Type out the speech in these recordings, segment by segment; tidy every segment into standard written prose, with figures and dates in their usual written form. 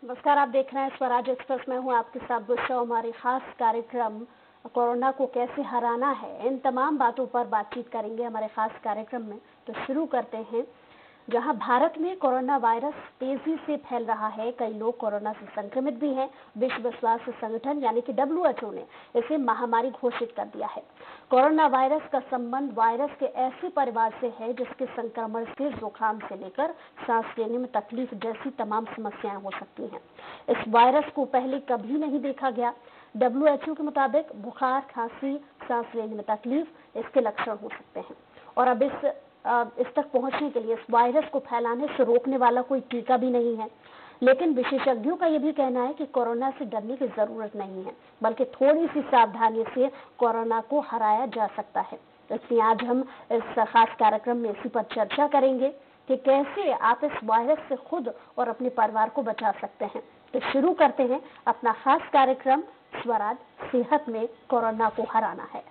नमस्कार, आप देख रहे हैं स्वराज एक्सप्रेस। में हूं आपके साथ गुस्सा। हमारी खास कार्यक्रम कोरोना को कैसे हराना है, इन तमाम बातों पर बातचीत करेंगे हमारे खास कार्यक्रम में। तो शुरू करते हैं। जहां भारत में कोरोना वायरस तेजी से फैल रहा है, कई लोग कोरोना से संक्रमित भी हैं। विश्व स्वास्थ्य संगठन यानी कि WHO ने इसे महामारी घोषित कर दिया है। कोरोना वायरस का संबंध वायरस के ऐसे परिवार से है जिसके संक्रमण से जुकाम से लेकर सांस लेने में तकलीफ जैसी तमाम समस्याएं हो सकती हैं। इस वायरस को पहले कभी नहीं देखा गया। WHO के मुताबिक बुखार, खांसी, सांस लेने में तकलीफ इसके लक्षण हो सकते हैं। और अब इस तक पहुंचने के लिए, इस वायरस को फैलाने से रोकने वाला कोई टीका भी नहीं है। लेकिन विशेषज्ञों का यह भी कहना है कि कोरोना से डरने की जरूरत नहीं है, बल्कि थोड़ी सी सावधानी से कोरोना को हराया जा सकता है। इसलिए आज हम इस खास कार्यक्रम में इसी पर चर्चा करेंगे कि कैसे आप इस वायरस से खुद और अपने परिवार को बचा सकते हैं। तो शुरू करते हैं अपना खास कार्यक्रम स्वराज सेहत में कोरोना को हराना है।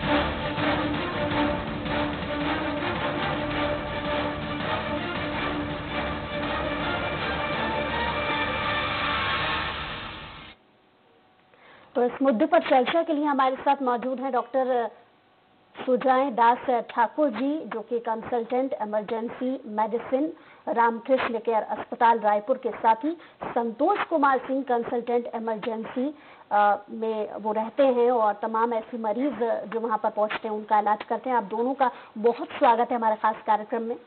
तो इस मुद्दे पर चर्चा के लिए हमारे साथ मौजूद हैं डॉक्टर सुजय दास ठाकुर जी, जो कि consultant emergency medicine Ramakrishna care अस्पताल रायपुर के, साथ ही संतोष कुमार सिंह, कंसल्टेंट इमरजेंसी में वो रहते हैं और तमाम ऐसे मरीज जो वहां पर पहुंचते हैं उनका इलाज करते हैं। आप दोनों का बहुत स्वागत है हमारे खास कार्यक्रम में।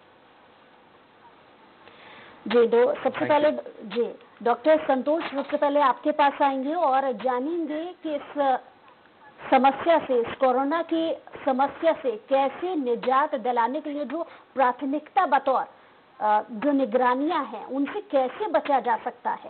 जी, सबसे पहले जी डॉक्टर संतोष, सबसे पहले आपके पास आएंगे और जानेंगे कि इस समस्या से, इस कोरोना की समस्या से कैसे निजात दिलाने के लिए जो प्राथमिकता बतौर जो निगरानियां हैं उनसे कैसे बचा जा सकता है।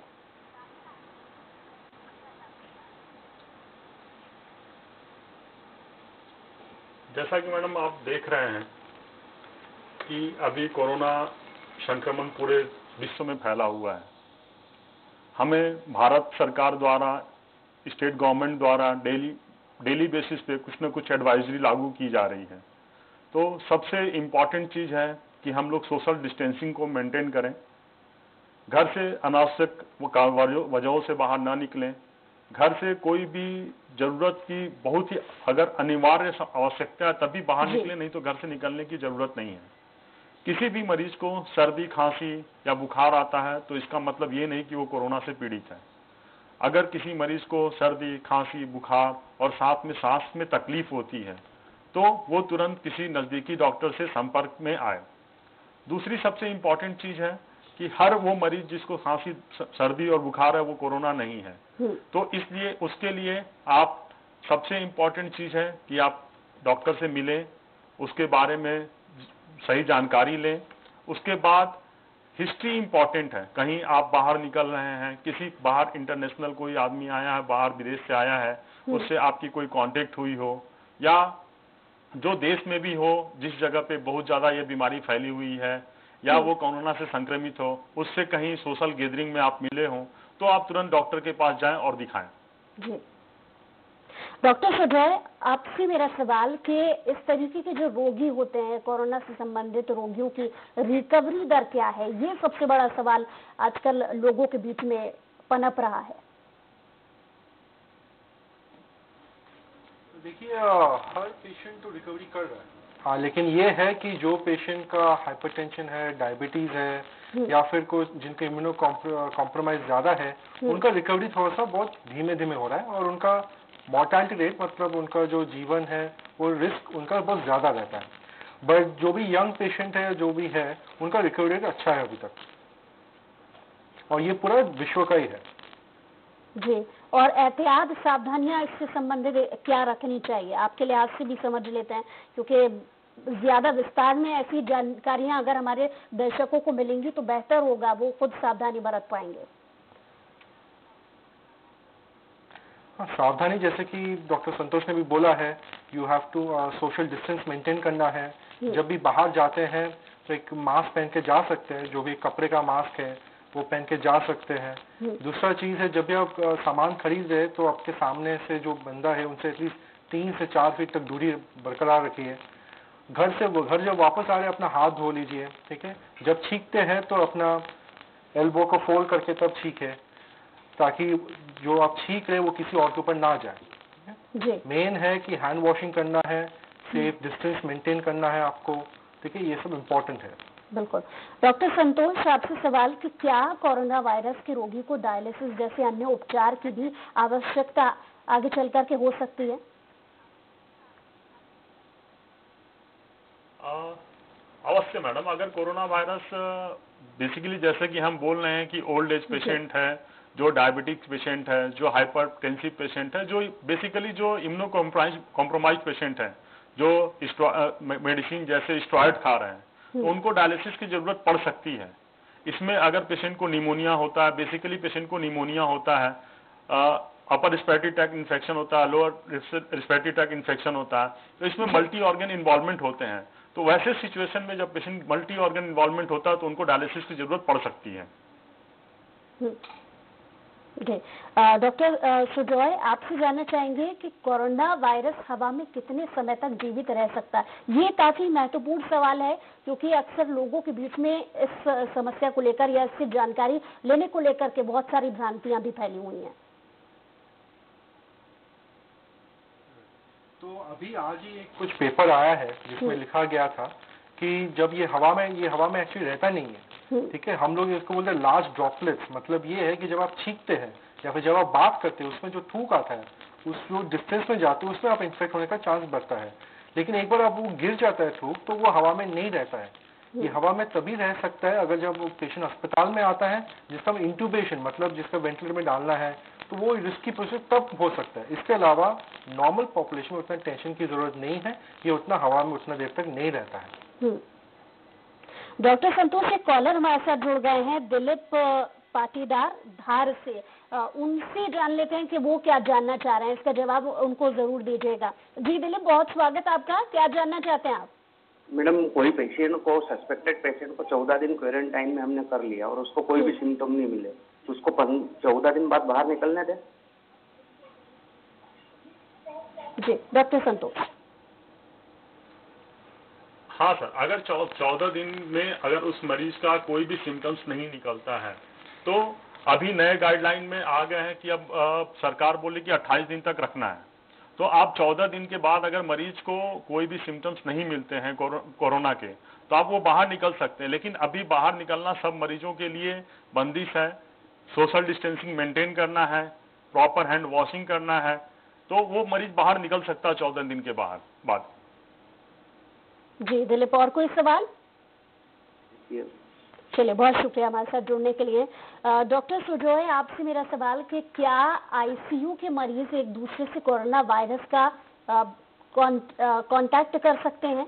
जैसा कि मैडम आप देख रहे हैं कि अभी कोरोना संक्रमण पूरे विश्व में फैला हुआ है। हमें भारत सरकार द्वारा, स्टेट गवर्नमेंट द्वारा डेली बेसिस पे कुछ न कुछ एडवाइजरी लागू की जा रही है। तो सबसे इम्पॉर्टेंट चीज़ है कि हम लोग सोशल डिस्टेंसिंग को मेंटेन करें, घर से अनावश्यक वजहों से बाहर ना निकलें, घर से कोई भी जरूरत की बहुत ही अगर अनिवार्य आवश्यकता है तभी बाहर निकलें, नहीं तो घर से निकलने की जरूरत नहीं है। किसी भी मरीज को सर्दी, खांसी या बुखार आता है तो इसका मतलब ये नहीं कि वो कोरोना से पीड़ित है। अगर किसी मरीज को सर्दी, खांसी, बुखार और साथ में सांस में तकलीफ होती है तो वो तुरंत किसी नजदीकी डॉक्टर से संपर्क में आए। दूसरी सबसे इंपॉर्टेंट चीज है कि हर वो मरीज जिसको खांसी, सर्दी और बुखार है वो कोरोना नहीं है। तो इसलिए उसके लिए आप सबसे इंपॉर्टेंट चीज है कि आप डॉक्टर से मिलें, उसके बारे में सही जानकारी लें। उसके बाद हिस्ट्री इंपॉर्टेंट है। कहीं आप बाहर निकल रहे हैं, किसी बाहर इंटरनेशनल कोई आदमी आया है, बाहर विदेश से आया है, उससे आपकी कोई कांटेक्ट हुई हो, या जो देश में भी हो जिस जगह पे बहुत ज्यादा ये बीमारी फैली हुई है या वो कोरोना से संक्रमित हो, उससे कहीं सोशल गैदरिंग में आप मिले हो तो आप तुरंत डॉक्टर के पास जाएं और दिखाएं। जी डॉक्टर सुजय, आपसे मेरा सवाल कि इस तरीके के जो रोगी होते हैं, कोरोना से संबंधित रोगियों की रिकवरी दर क्या है? ये सबसे बड़ा सवाल आजकल लोगों के बीच में पनप रहा है। देखिए, हर पेशेंट तो रिकवरी कर रहा है। हाँ, लेकिन ये है कि जो पेशेंट का हाइपरटेंशन है, डायबिटीज है, या फिर कोई जिनके इम्यूनो कॉम्प्रोमाइज ज्यादा है, उनका रिकवरी थोड़ा सा बहुत धीमे धीमे हो रहा है और उनका मॉर्टैलिटी रेट, मतलब उनका जो जीवन है वो रिस्क उनका बहुत ज्यादा रहता है। बट जो भी यंग पेशेंट है, जो भी है, उनका रिकवरी रेट अच्छा है अभी तक, और ये पूरा विश्व का ही है। जी, और एहतियात, सावधानियां इससे संबंधित क्या रखनी चाहिए? आपके लिहाज से भी समझ लेते हैं, क्योंकि ज्यादा विस्तार में ऐसी जानकारियां अगर हमारे दर्शकों को मिलेंगी तो बेहतर होगा, वो खुद सावधानी बरत पाएंगे। सावधानी जैसे कि डॉक्टर संतोष ने भी बोला है, you have to social distance maintain करना है। जब भी बाहर जाते हैं तो एक मास्क पहन के जा सकते हैं, जो भी कपड़े का मास्क है वो पहन के जा सकते हैं। दूसरा चीज है, जब भी आप सामान खरीद रहे तो आपके सामने से जो बंदा है उनसे एटलीस्ट 3 से 4 फीट तक दूरी बरकरार रखिए। घर जब वापस आ रहे हैं अपना हाथ धो लीजिए, ठीक है। जब छींकते हैं तो अपना एल्बो को फोल्ड करके तब छींके, ताकि जो आप छींक रहे वो किसी और के ऊपर ना जाए। मेन है कि हैंड वॉशिंग करना है, सेफ डिस्टेंस मेंटेन करना है आपको, ठीक है, ये सब इम्पोर्टेंट है। बिल्कुल। डॉक्टर संतोष, आपसे सवाल कि क्या कोरोना वायरस के रोगी को डायलिसिस जैसे अन्य उपचार की भी आवश्यकता आगे चल करके हो सकती है? अवश्य मैडम, अगर कोरोना वायरस बेसिकली जैसे कि हम बोल रहे हैं कि ओल्ड एज पेशेंट है, जो डायबिटिक पेशेंट है, जो हाइपरटेंसिव पेशेंट है, जो बेसिकली जो इम्यूनो कॉम्प्रोमाइज पेशेंट है, जो मेडिसिन जैसे स्टेरॉइड खा रहे हैं, तो उनको डायलिसिस की जरूरत पड़ सकती है। इसमें अगर पेशेंट को निमोनिया होता है, बेसिकली पेशेंट को निमोनिया होता है, अपर रिस्पिरेटरी ट्रैक्ट इन्फेक्शन होता है, लोअर रिस्पिरेटरी ट्रैक्ट इन्फेक्शन होता है, तो इसमें मल्टी ऑर्गन इन्वॉल्वमेंट होते हैं। तो वैसे सिचुएशन में जब पेशेंट मल्टी ऑर्गन इन्वॉल्वमेंट होता है तो उनको डायलिसिस की जरूरत पड़ सकती है। डॉक्टर सुजॉय, आपसे जानना चाहेंगे कि कोरोना वायरस हवा में कितने समय तक जीवित रह सकता है? ये काफी महत्वपूर्ण सवाल है, क्योंकि अक्सर लोगों के बीच में इस समस्या को लेकर या इसकी जानकारी लेने को लेकर के बहुत सारी भ्रांतियां भी फैली हुई हैं। तो अभी आज ही एक कुछ पेपर आया है जिसमें लिखा गया था कि जब ये हवा में एक्चुअली रहता नहीं है, ठीक है, हम लोग इसको बोलते हैं लार्ज ड्रॉपलेट्स। मतलब ये है कि जब आप छींकते हैं या फिर जब आप बात करते हैं, उसमें जो थूक आता है, उस जो डिस्टेंस में जाते हैं उसमें आप इन्फेक्ट होने का चांस बढ़ता है। लेकिन एक बार आप वो गिर जाता है थूक, तो वो हवा में नहीं रहता है। ये हवा में तभी रह सकता है अगर जब पेशेंट अस्पताल में आता है, जिसका इंट्यूबेशन मतलब जिसका वेंटिलेटर में डालना है, तो वो रिस्की प्रोसेस तब हो सकता है। इसके अलावा नॉर्मल पॉपुलेशन में उतना टेंशन की जरूरत नहीं है, ये उतना हवा में उतना देर तक नहीं रहता है। डॉक्टर संतोष, एक कॉलर हमारे साथ जुड़ गए हैं, दिलीप पाटीदार धार से। उनसे जान लेते हैं कि वो क्या जानना चाह रहे हैं, इसका जवाब उनको जरूर दीजिएगा। जी दिलीप, बहुत स्वागत आपका, क्या जानना चाहते हैं आप? मैडम, कोई पेशेंट को, सस्पेक्टेड पेशेंट को 14 दिन क्वारंटाइन में हमने कर लिया और उसको कोई भी सिम्टम नहीं मिले, तो उसको 14 दिन बाद बाहर निकलने दें? जी डॉक्टर संतोष। हाँ सर, अगर 14 दिन में अगर उस मरीज का कोई भी सिम्टम्स नहीं निकलता है, तो अभी नए गाइडलाइन में आ गए हैं कि अब सरकार बोली कि 28 दिन तक रखना है। तो आप 14 दिन के बाद अगर मरीज को कोई भी सिम्टम्स नहीं मिलते हैं कोरोना के, तो आप वो बाहर निकल सकते हैं। लेकिन अभी बाहर निकलना सब मरीजों के लिए बंदिश है, सोशल डिस्टेंसिंग मेंटेन करना है, प्रॉपर हैंड वॉशिंग करना है, तो वो मरीज बाहर निकल सकता है 14 दिन के बाद। जी दिलीप, और कोई सवाल? चलिए, बहुत शुक्रिया हमारे साथ जुड़ने के लिए। डॉक्टर सुजॉय, आपसे मेरा सवाल कि क्या आईसीयू के मरीज एक दूसरे से कोरोना वायरस का कांटेक्ट कर सकते हैं?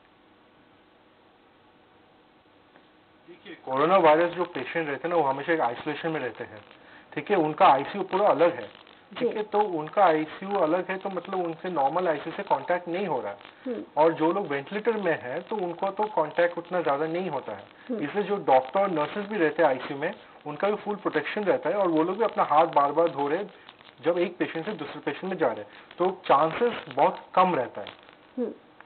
देखिए, कोरोना वायरस जो पेशेंट रहते हैं ना, वो हमेशा एक आइसोलेशन में रहते हैं, ठीक है, उनका आईसीयू पूरा अलग है, ठीक है, तो उनका आईसीयू अलग है, तो मतलब उनसे नॉर्मल आईसीयू से कांटेक्ट नहीं हो रहा है। और जो लोग वेंटिलेटर में है तो उनको तो कांटेक्ट उतना ज्यादा नहीं होता है। इसलिए जो डॉक्टर और नर्सेज भी रहते हैं आईसीयू में, उनका भी फुल प्रोटेक्शन रहता है, और वो लोग भी अपना हाथ बार बार धो रहे जब एक पेशेंट से दूसरे पेशेंट में जा रहे हैं, तो चांसेस बहुत कम रहता है।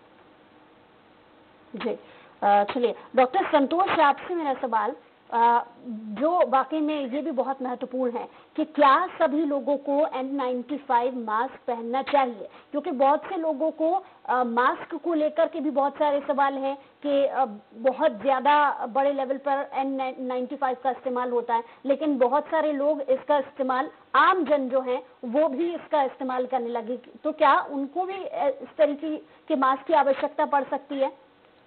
जी चलिए, डॉक्टर संतोष, आपसे मेरा सवाल जो वाकई में ये भी बहुत महत्वपूर्ण है कि क्या सभी लोगों को N95 मास्क पहनना चाहिए? क्योंकि बहुत से लोगों को मास्क को लेकर के भी बहुत सारे सवाल हैं कि बहुत ज्यादा बड़े लेवल पर N95 का इस्तेमाल होता है, लेकिन बहुत सारे लोग इसका इस्तेमाल, आम जन जो है वो भी इसका इस्तेमाल करने लगे, तो क्या उनको भी इस तरीके के मास्क की आवश्यकता पड़ सकती है?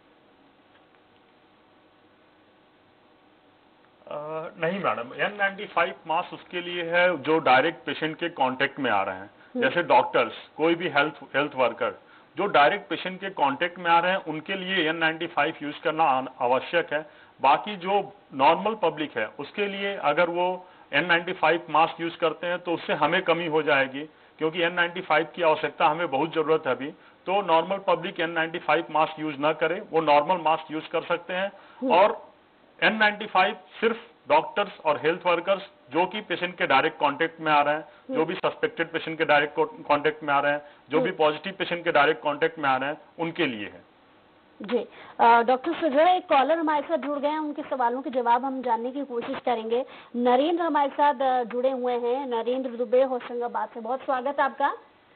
नहीं मैडम, N95 मास्क उसके लिए है जो डायरेक्ट पेशेंट के कांटेक्ट में आ रहे हैं, जैसे डॉक्टर्स, कोई भी हेल्थ वर्कर जो डायरेक्ट पेशेंट के कांटेक्ट में आ रहे हैं, उनके लिए N95 यूज करना आवश्यक है। बाकी जो नॉर्मल पब्लिक है उसके लिए अगर वो N95 मास्क यूज करते हैं तो उससे हमें कमी हो जाएगी, क्योंकि N95 की आवश्यकता हमें बहुत जरूरत है अभी। तो normal public N95 mask use ना करे, वो नॉर्मल मास्क यूज कर सकते हैं। और N95 सिर्फ डॉक्टर्स और हेल्थ वर्कर्स जो कि पेशेंट के डायरेक्ट कांटेक्ट में आ रहे हैं, जो भी सस्पेक्टेड पेशेंट के डायरेक्ट कांटेक्ट में आ रहे हैं, जो भी पॉजिटिव पेशेंट के डायरेक्ट कांटेक्ट में आ रहे हैं, उनके लिए है। जी डॉक्टर सुजय, एक कॉलर हमारे साथ जुड़ गए हैं, उनके सवालों के जवाब हम जानने की कोशिश करेंगे। नरेंद्र हमारे साथ जुड़े हुए हैं, नरेंद्र दुबे होशंगाबाद से। बहुत स्वागत है आपका।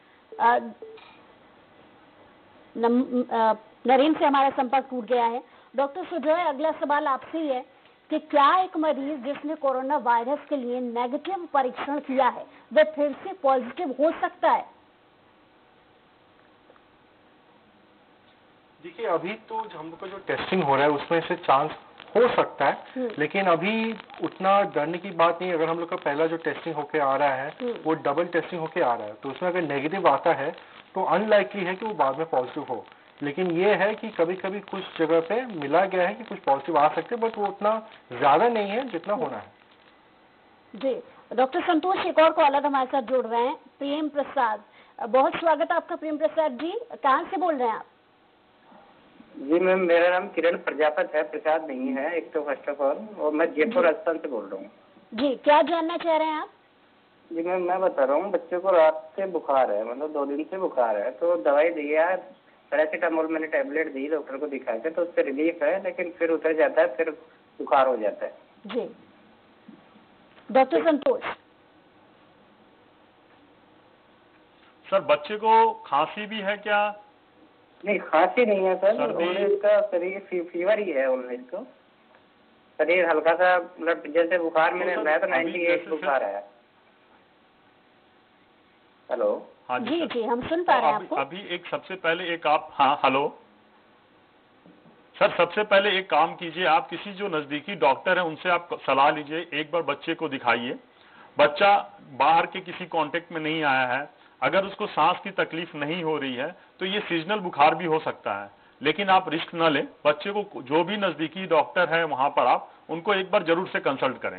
नरेंद्र से हमारा संपर्क टूट गया है। डॉक्टर सुजय, अगला सवाल आपसे ही है कि क्या एक मरीज जिसने कोरोना वायरस के लिए नेगेटिव परीक्षण किया है वह फिर से पॉजिटिव हो सकता है? देखिए, अभी तो हम लोग का जो टेस्टिंग हो रहा है उसमें से चांस हो सकता है, लेकिन अभी उतना डरने की बात नहीं। अगर हम लोग का पहला जो टेस्टिंग होके आ रहा है वो डबल टेस्टिंग होके आ रहा है, तो उसमें अगर नेगेटिव आता है तो अनलाइकली है कि वो बाद में पॉजिटिव हो। लेकिन ये है कि कभी कभी कुछ जगह पे मिला गया है कि कुछ पॉजिटिव आ सकते हैं, बट वो उतना ज्यादा नहीं है जितना होना है। जी डॉक्टर संतोष, एक और कॉलर हमारे साथ जुड़ रहे हैं, प्रेम प्रसाद। बहुत स्वागत है आपका प्रेम प्रसाद जी। कहाँ से बोल रहे हैं आप? जी मैम, मेरा नाम किरण प्रजापत है, प्रसाद नहीं है एक तो फर्स्ट ऑफ ऑल, और मैं जयपुर राजस्थान से बोल रहा हूँ। जी, क्या जानना चाह रहे हैं आप? जी मैम, मैं बता रहा हूँ, बच्चे को रात से बुखार है, मतलब 2 दिन से बुखार है, तो दवाई दी है, पैरासीटामोल मैंने टैबलेट दी डॉक्टर को दिखा के, तो उससे रिलीफ है, लेकिन फिर उतर जाता है, फिर बुखार हो जाता है। जी डॉक्टर संतोष। सर, बच्चे को खांसी भी है क्या? नहीं, खांसी नहीं है सर, ओनली इसका शरीर फीवर ही है, ओनली इसको शरीर हल्का सा, मतलब जैसे बुखार मैंने लाया तो 98 बुखार है। हेलो। हाँ जी जी, हम सुन पा रहे हैं आपको। अभी एक सबसे पहले एक आप, हाँ हेलो सर, सबसे पहले एक काम कीजिए, आप किसी जो नजदीकी डॉक्टर है उनसे आप सलाह लीजिए, एक बार बच्चे को दिखाइए। बच्चा बाहर के किसी कांटेक्ट में नहीं आया है, अगर उसको सांस की तकलीफ नहीं हो रही है तो ये सीजनल बुखार भी हो सकता है, लेकिन आप रिस्क न लें। बच्चे को जो भी नजदीकी डॉक्टर है वहां पर आप उनको एक बार जरूर से कंसल्ट करें।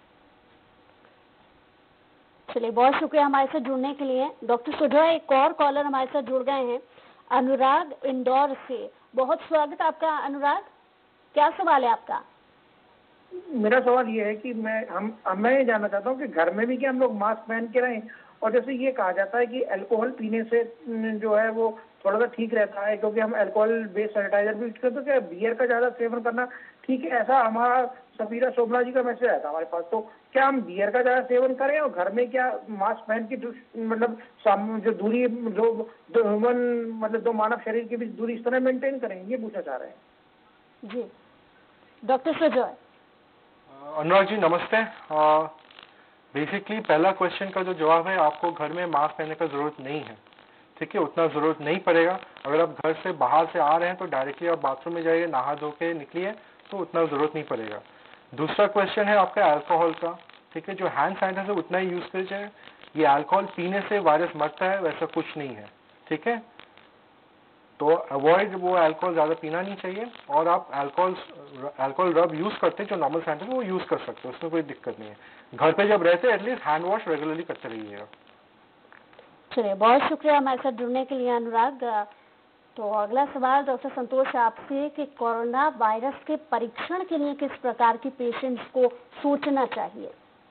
चलिए, बहुत शुक्रिया हमारे साथ जुड़ने के लिए। डॉक्टर सुजय, एक और कॉलर हमारे साथ जुड़ गए हैं, अनुराग इंदौर से। बहुत स्वागत आपका अनुराग, क्या सवाल है आपका? मेरा सवाल ये है कि मैं ये जानना चाहता हूँ कि घर में भी क्या हम लोग मास्क पहन के रहें, और जैसे ये कहा जाता है कि अल्कोहल पीने से जो है वो थोड़ा सा ठीक रहता है, क्योंकि हम अल्कोहल बेस्ड सैनिटाइजर भी यूज करते, तो क्या बियर का ज्यादा सेवन करना ठीक है? ऐसा हमारा सफीरा शोभना जी का मैसेज आया था हमारे पास, तो क्या हम बियर का ज्यादा सेवन करें और घर में क्या मास्क पहन के मतलब जो दूरी दो ह्यूमन मतलब दो मानव शरीर के बीच दूरी इस तरह मेंटेन करें, ये पूछना चाह रहे हैं। जी डॉक्टर सुजय। अनुराग जी नमस्ते। बेसिकली पहला क्वेश्चन का जो जवाब है, आपको घर में मास्क पहनने का जरूरत नहीं है, ठीक है, उतना जरूरत नहीं पड़ेगा। अगर आप घर से बाहर से आ रहे हैं तो डायरेक्टली आप बाथरूम में जाइए, नहा धो के निकलिए, तो उतना जरूरत नहीं पड़ेगा। दूसरा क्वेश्चन है आपका अल्कोहल का, ठीक है, जो हैंड सैनिटाइजर उतना ही यूज कीजिए। ये अल्कोहल पीने से वायरस मरता है, वैसा कुछ नहीं है, ठीक है, तो अवॉइड वो अल्कोहल ज्यादा पीना नहीं चाहिए। और आप अल्कोहल रब यूज करते हैं जो नॉर्मल सैनिटाइजर वो यूज कर सकते हैं, उसमें कोई दिक्कत नहीं है। घर पे जब रहते हैं एटलीस्ट हैंड वॉश रेगुलरली करते रहिएगा। चलिए, बहुत शुक्रिया हमारे साथ जुड़ने के लिए अनुराग। तो अगला सवाल डॉक्टर संतोष आपसे कि कोरोना वायरस के परीक्षण के लिए किस प्रकार की पेशेंट्स को सोचना चाहिए?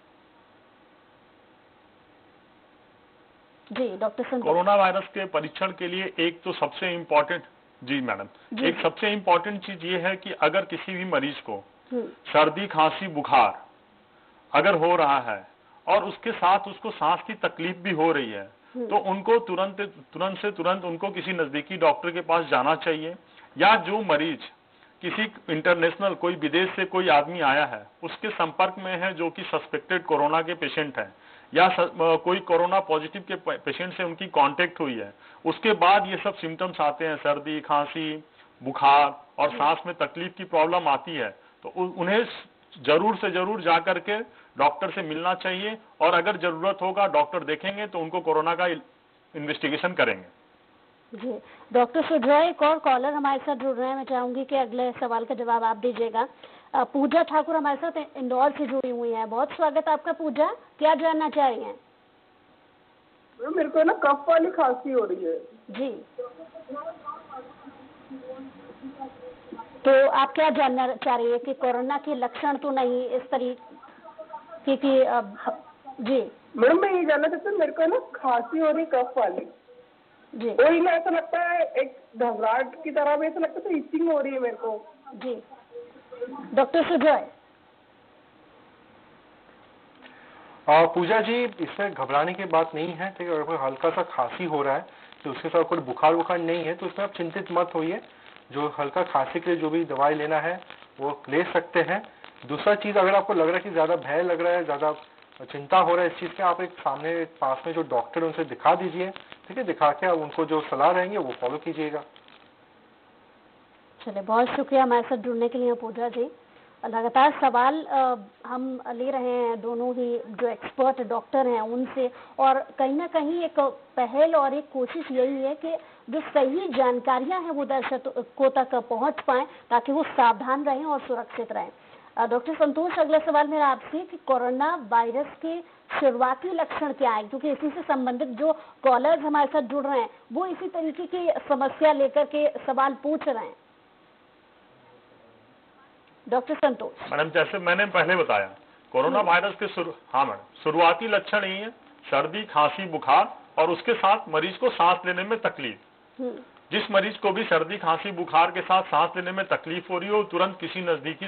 जी डॉक्टर संतोष। कोरोना वायरस के परीक्षण के लिए एक तो सबसे इम्पोर्टेंट, जी मैडम, एक सबसे इम्पोर्टेंट चीज ये है कि अगर किसी भी मरीज को सर्दी खांसी बुखार अगर हो रहा है और उसके साथ उसको सांस की तकलीफ भी हो रही है, तो उनको तुरंत उनको किसी नजदीकी डॉक्टर के पास जाना चाहिए। या जो मरीज किसी इंटरनेशनल कोई विदेश से कोई आदमी आया है उसके संपर्क में है जो कि सस्पेक्टेड कोरोना के पेशेंट है, या कोई कोरोना पॉजिटिव के पेशेंट से उनकी कांटेक्ट हुई है, उसके बाद ये सब सिम्टम्स आते हैं, सर्दी खांसी बुखार और सांस में तकलीफ की प्रॉब्लम आती है, तो उन्हें जरूर से जरूर जाकर के डॉक्टर से मिलना चाहिए, और अगर जरूरत होगा डॉक्टर देखेंगे तो उनको कोरोना का इन्वेस्टिगेशन करेंगे। जी डॉक्टर सुजय, एक और कॉलर हमारे साथ जुड़ रहे हैं, मैं चाहूंगी कि अगले सवाल का जवाब आप दीजिएगा। पूजा ठाकुर हमारे साथ इंदौर से जुड़ी हुई हैं। बहुत स्वागत आपका पूजा, क्या जानना चाह रही हैं? मेरे को ना कफ वाली खांसी हो रही है। जी, तो आप क्या जानना चाह रही है कि कोरोना के लक्षण तो नहीं इस तरीके की? जी मैडम, मैं ये जानना चाहती हूँ, मेरे को ना खांसी हो रही कफ वाली, जी वही ना, ऐसा लगता है एक घबराहट की तरह भी, ऐसा लगता है इचिंग हो रही है मेरे को। जी डॉक्टर सुजॉय। पूजा जी, इसमें घबराने की बात नहीं है, ठीक है। अगर कोई हल्का सा खांसी हो रहा है तो उसके साथ कोई बुखार नहीं है तो इसमें आप चिंतित मत होइए। जो हल्का खांसी के लिए जो भी दवाई लेना है वो ले सकते हैं। दूसरा चीज, अगर आपको लग रहा है कि ज्यादा भय लग रहा है, ज्यादा चिंता हो रहा है इस चीज के, आप एक सामने पास में जो डॉक्टर है उनसे दिखा दीजिए, ठीक है। दिखा के आप उनको जो सलाह रहेंगे वो फॉलो कीजिएगा। चलिए, बहुत शुक्रिया हमारे साथ जुड़ने के लिए पूजा जी। लगातार सवाल हम ले रहे हैं दोनों ही जो एक्सपर्ट डॉक्टर हैं उनसे, और कहीं ना कहीं एक पहल और एक कोशिश यही है कि जो सही जानकारियां हैं वो दर्शकों तक पहुंच पाएं ताकि वो सावधान रहें और सुरक्षित रहें। डॉक्टर संतोष, अगला सवाल मेरा आपसे कि कोरोना वायरस के शुरुआती लक्षण क्या है, क्योंकि इसी से संबंधित जो कॉलर्स हमारे साथ जुड़ रहे हैं वो इसी तरीके की समस्या लेकर के सवाल पूछ रहे हैं। डॉक्टर संतोष। मैडम, जैसे मैंने पहले बताया, कोरोना वायरस के हाँ मैडम, शुरुआती लक्षण यही है, सर्दी, खांसी, बुखार, और उसके साथ मरीज को सांस लेने में तकलीफ। जिस मरीज को भी सर्दी, खांसी, बुखार के साथ सांस लेने में तकलीफ हो रही हो, तुरंत किसी नजदीकी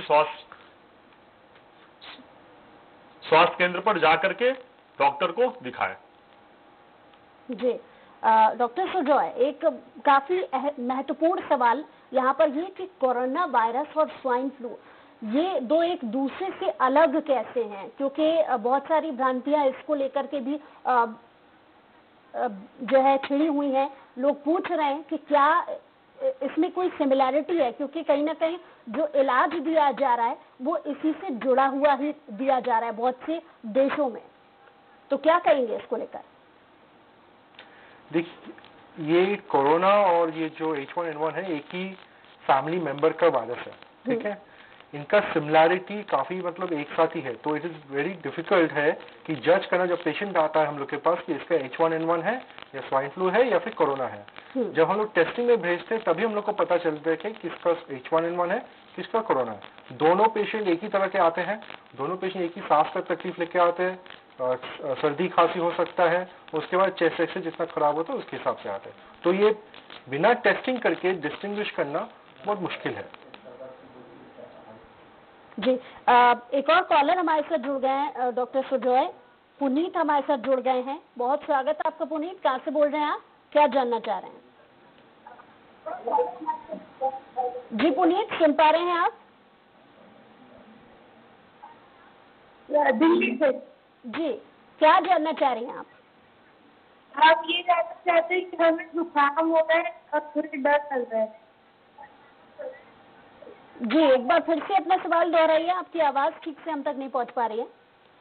स्वास्थ्य केंद्र पर जाकर के डॉक्टर को दिखाएं। जी डॉक्टर सुजॉय, एक काफी महत्वपूर्ण सवाल यहाँ पर ये कि कोरोना वायरस और स्वाइन फ्लू ये दो एक दूसरे से अलग कैसे हैं, क्योंकि बहुत सारी भ्रांतियां इसको लेकर के भी जो है छिड़ी हुई हैं। लोग पूछ रहे हैं कि क्या इसमें कोई सिमिलैरिटी है, क्योंकि कहीं ना कहीं जो इलाज दिया जा रहा है वो इसी से जुड़ा हुआ ही दिया जा रहा है बहुत से देशों में। तो क्या कहेंगे इसको लेकर? देखिए, ये कोरोना और ये जो H1N1 है एक ही फैमिली मेंबर का वायरस है, ठीक है। इनका सिमिलैरिटी काफी मतलब एक साथ ही है, तो इट इज वेरी डिफिकल्ट है कि जज करना जब पेशेंट आता है हम लोग के पास कि इसका H1N1 है या स्वाइन फ्लू है या फिर कोरोना है। जब हम लोग टेस्टिंग में भेजते हैं तभी हम लोग को पता चलता है कि किसका H1N1 है, किसका कोरोना है। दोनों पेशेंट एक ही तरह के आते हैं, दोनों पेशेंट एक ही सांस का तकलीफ लेके आते हैं, सर्दी खांसी हो सकता है, उसके बाद चेस्ट एक्सरे जितना खराब होता है उसके हिसाब से आते हैं। तो ये बिना टेस्टिंग करके डिस्टिंग्विश करना बहुत मुश्किल है। जी एक और कॉलर हमारे साथ जुड़ गए हैं डॉक्टर सुजॉय। पुनीत हमारे साथ जुड़ गए हैं। बहुत स्वागत आपका पुनीत। कहाँ से बोल रहे हैं आप, क्या जानना चाह रहे हैं? जी पुनीत, सुन पा रहे हैं आप? दिल्ली से। जी, क्या जानना चाह रही हैं आप? आप ये जानना चाहते हैं कि हमें जुकाम हो रहा है और थोड़ी डर लग रहा है। जी, एक बार फिर से अपना सवाल दोहराइए, आपकी आवाज ठीक से हम तक नहीं पहुंच पा रही है।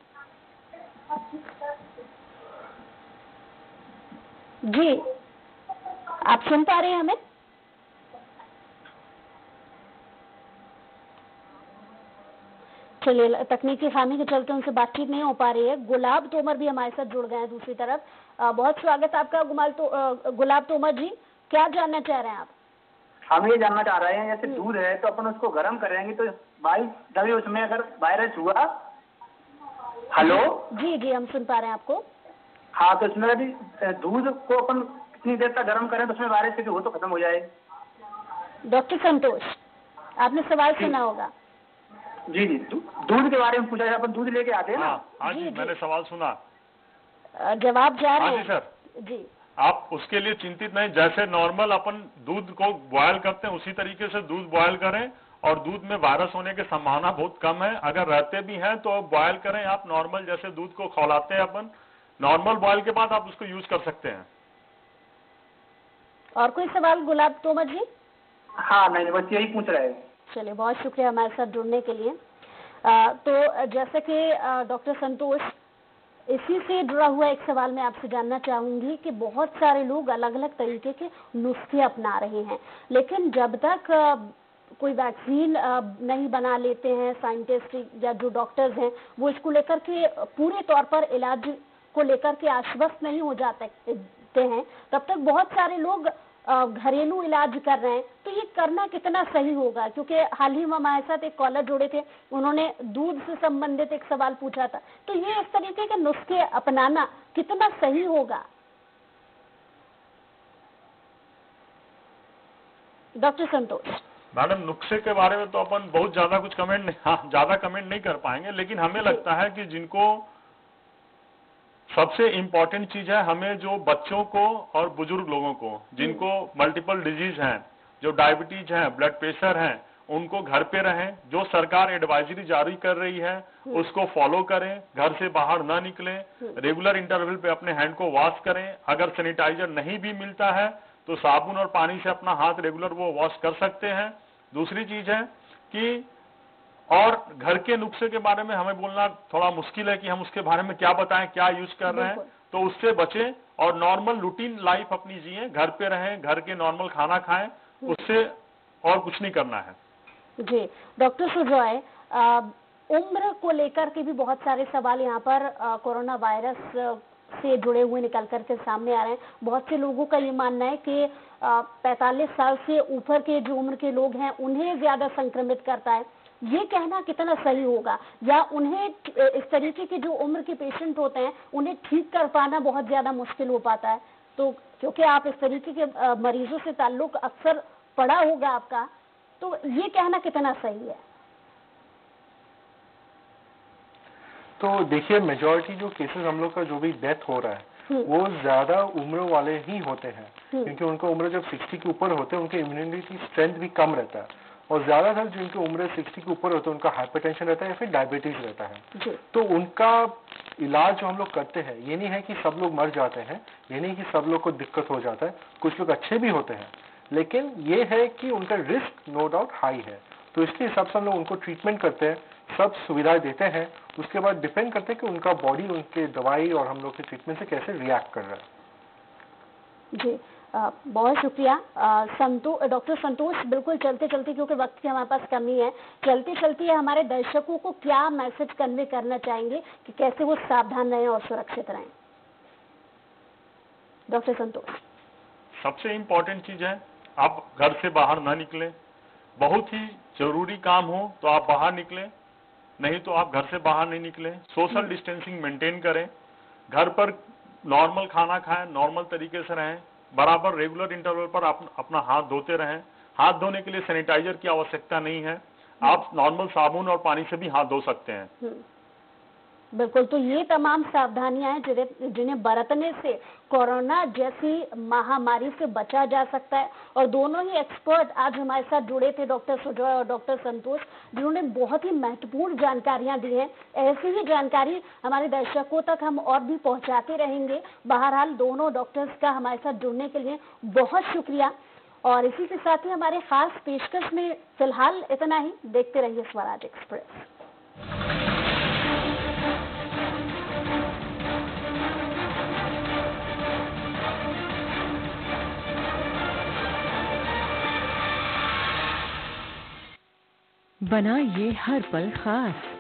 जी, आप सुन पा रहे हैं हमें? चलिए, तकनीकी खामी के चलते उनसे बातचीत नहीं हो पा रही है। गुलाब तोमर भी हमारे साथ जुड़ गए हैं दूसरी तरफ। बहुत स्वागत आपका गुलाब तोमर जी, क्या जानना चाह रहे हैं आप? हम ये जानना चाह रहे हैं, जैसे दूध है तो अपन उसको गर्म करेंगे तो तभी उसमें अगर वायरस हुआ। हेलो? जी जी, हम सुन पा रहे हैं आपको। हाँ, तो इसमें यदि दूध को अपन कितनी देर तक गर्म करें तो उसमें वायरस हो तो खत्म हो जाए। डॉक्टर संतोष, आपने सवाल सुना होगा। जी जी, दूध के बारे में पूछा, अपन दूध लेके आते हैं ना। हाँ जी, मैंने सवाल सुना, जवाब जा रहे हैं। हाँ जी सर जी, आप उसके लिए चिंतित नहीं। जैसे नॉर्मल अपन दूध को बॉयल करते हैं उसी तरीके से दूध बॉयल करें, और दूध में वायरस होने की संभावना बहुत कम है। अगर रहते भी हैं तो बॉयल करें आप नॉर्मल, जैसे दूध को खौलाते हैं अपन, नॉर्मल बॉयल के बाद आप उसको यूज कर सकते हैं। और कोई सवाल गुलाब तोमर जी? हाँ नहीं, बस यही पूछ रहे हैं। चलिए, बहुत शुक्रिया हमारे साथ जुड़ने के लिए। तो जैसे कि डॉक्टर संतोष, इसी से जुड़ा हुआ एक सवाल मैं आपसे जानना चाहूंगी कि बहुत सारे लोग अलग अलग तरीके के नुस्खे अपना रहे हैं, लेकिन जब तक कोई वैक्सीन नहीं बना लेते हैं साइंटिस्ट या जो डॉक्टर्स हैं, वो इसको लेकर के पूरे तौर पर इलाज को लेकर के आश्वस्त नहीं हो जाते हैं, तब तक बहुत सारे लोग घरेलू इलाज कर रहे हैं। तो ये करना कितना सही होगा? क्योंकि हाल ही में हमारे साथ एक कॉलर जुड़े थे, उन्होंने दूध से संबंधित एक सवाल पूछा था। तो ये इस तरीके के नुस्खे अपनाना कितना सही होगा? डॉक्टर संतोष। मैडम, नुस्खे के बारे में तो अपन बहुत ज्यादा कुछ ज्यादा कमेंट नहीं कर पाएंगे, लेकिन हमें लगता है कि जिनको सबसे इम्पोर्टेंट चीज है, हमें जो बच्चों को और बुजुर्ग लोगों को जिनको मल्टीपल डिजीज हैं, जो डायबिटीज है, ब्लड प्रेशर है, उनको घर पे रहें। जो सरकार एडवाइजरी जारी कर रही है उसको फॉलो करें, घर से बाहर ना निकलें, रेगुलर इंटरवल पे अपने हैंड को वॉश करें। अगर सैनिटाइजर नहीं भी मिलता है तो साबुन और पानी से अपना हाथ रेगुलर वो वॉश कर सकते हैं। दूसरी चीज है कि और घर के नुस्खे के बारे में हमें बोलना थोड़ा मुश्किल है कि हम उसके बारे में क्या बताएं, क्या यूज कर रहे हैं, तो उससे बचें और नॉर्मल रूटीन लाइफ अपनी जिए, घर पे रहें, घर के नॉर्मल खाना खाएं, उससे और कुछ नहीं करना है। जी डॉक्टर सुजॉय, उम्र को लेकर के भी बहुत सारे सवाल यहाँ पर कोरोना वायरस से जुड़े हुए निकल करके सामने आ रहे हैं। बहुत से लोगों का ये मानना है कि 45 साल से ऊपर के जो उम्र के लोग हैं उन्हें ज्यादा संक्रमित करता है। ये कहना कितना सही होगा, या उन्हें इस तरीके के जो उम्र के पेशेंट होते हैं उन्हें ठीक कर पाना बहुत ज्यादा मुश्किल हो पाता है? तो क्योंकि आप इस तरीके के मरीजों से ताल्लुक अक्सर पड़ा होगा आपका, तो ये कहना कितना सही है? तो देखिए, मेजॉरिटी जो केसेस हम लोग का जो भी डेथ हो रहा है वो ज्यादा उम्र वाले ही होते हैं, क्योंकि उनका उम्र जब 60 के ऊपर होते हैं उनके इम्यूनिटी स्ट्रेंथ भी कम रहता है, और ज्यादातर जिनकी उम्र 60 के ऊपर होते हैं उनका हाइपरटेंशन रहता है या फिर डायबिटीज रहता है। तो उनका इलाज जो हम लोग करते हैं, ये नहीं है कि सब लोग मर जाते हैं, ये नहीं कि सब लोग को दिक्कत हो जाता है, कुछ लोग अच्छे भी होते हैं, लेकिन ये है कि उनका रिस्क नो डाउट हाई है। तो इसके हिसाब से हम लोग उनको ट्रीटमेंट करते हैं, सब सुविधाएं देते हैं। उसके बाद डिपेंड करते हैं कि उनका बॉडी उनके दवाई और हम लोग के ट्रीटमेंट से कैसे रिएक्ट कर रहा है। जी बहुत शुक्रिया डॉक्टर संतोष। बिल्कुल चलते चलते, क्योंकि वक्त की हमारे पास कमी है, चलते चलते हमारे दर्शकों को क्या मैसेज कन्वे करना चाहेंगे कि कैसे वो सावधान रहें और सुरक्षित रहें? डॉक्टर संतोष। सबसे इम्पोर्टेंट चीज है, आप घर से बाहर ना निकलें। बहुत ही जरूरी काम हो तो आप बाहर निकलें, नहीं तो आप घर से बाहर नहीं निकलें। सोशल डिस्टेंसिंग मेंटेन करें, घर पर नॉर्मल खाना खाएं, नॉर्मल तरीके से रहें, बराबर रेगुलर इंटरवल पर आप अपना हाथ धोते रहें। हाथ धोने के लिए सैनिटाइजर की आवश्यकता नहीं है, आप नॉर्मल साबुन और पानी से भी हाथ धो सकते हैं। बिल्कुल, तो ये तमाम सावधानियां हैं जिन्हें बरतने से कोरोना जैसी महामारी से बचा जा सकता है। और दोनों ही एक्सपर्ट आज हमारे साथ जुड़े थे, डॉक्टर सुजॉय और डॉक्टर संतोष, जिन्होंने बहुत ही महत्वपूर्ण जानकारियां दी हैं। ऐसी ही जानकारी हमारे दर्शकों तक हम और भी पहुंचाते रहेंगे। बहरहाल दोनों डॉक्टर्स का हमारे साथ जुड़ने के लिए बहुत शुक्रिया। और इसी के साथ ही हमारे खास पेशकश में फिलहाल इतना ही। देखते रहिए स्वराज एक्सप्रेस। बनाइए हर पल खास।